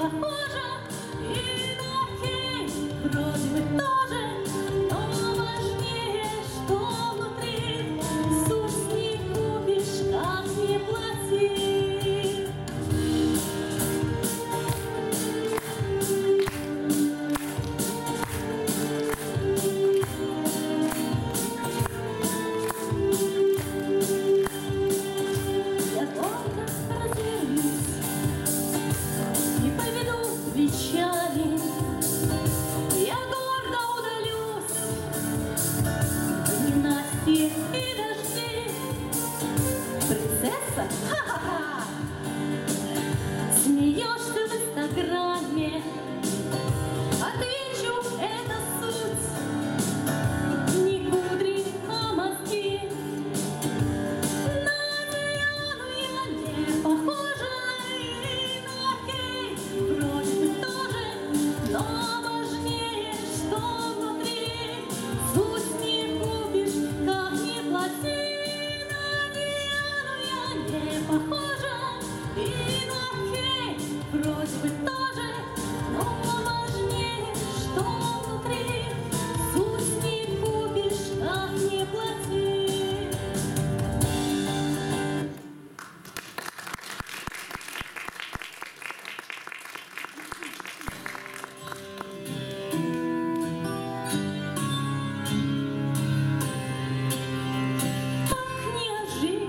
похожа, и на фей вроде бы тоже, но важнее, что внутри, суть не купишь, как не плати. Я гордо развернусь и поведу плечами, я гордо удалюсь в ненастье и дожди. Принцесса? Ха-ха-ха! Смеешься в инстаграме, отвечу, это суть. Не кудри, а мозги. На Диану я не похожа, и на Кейт вроде бы тоже, но важнее, что внутри, суть не купишь, как не плати. На Диану я не похожа, и на Кейт вроде бы тоже, но важнее, что внутри, суть не купишь, как не плати. Так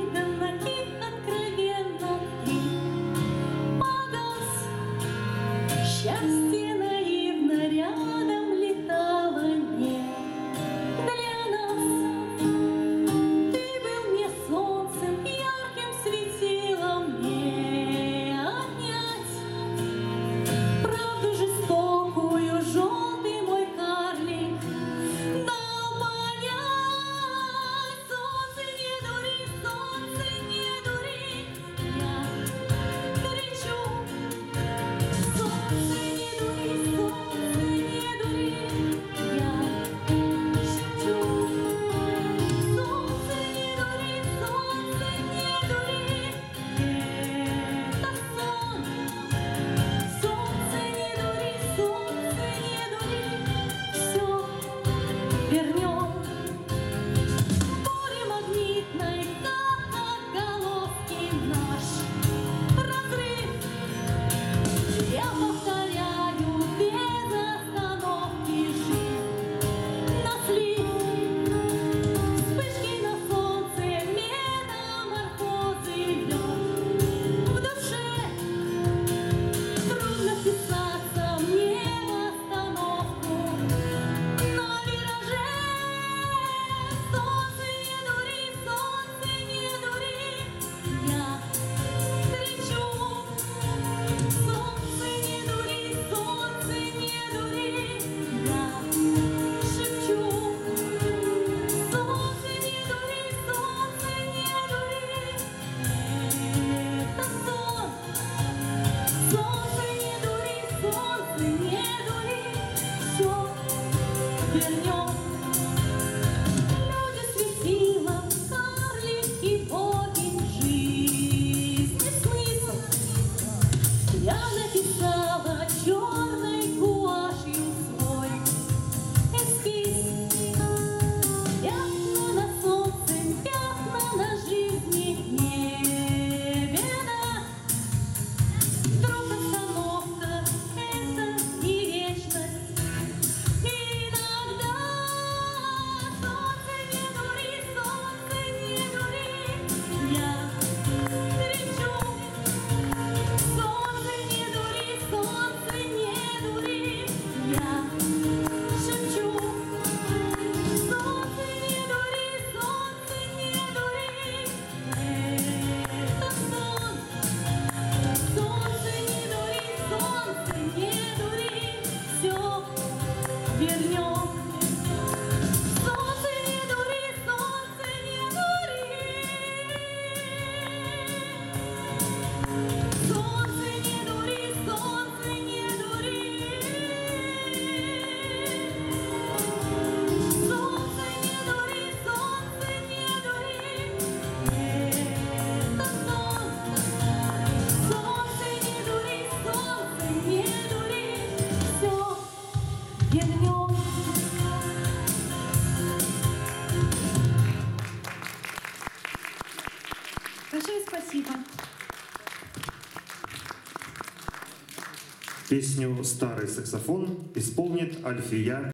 неожиданно и откровенно ты погас. Песню «Старый саксофон» исполнит Альфия